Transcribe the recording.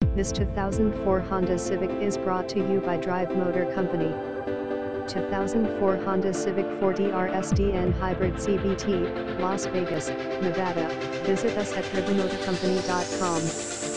This 2004 Honda Civic is brought to you by Drive Motor Company. 2004 Honda Civic 4DR SDN Hybrid CVT, Las Vegas, Nevada. Visit us at drivemotorcompany.com.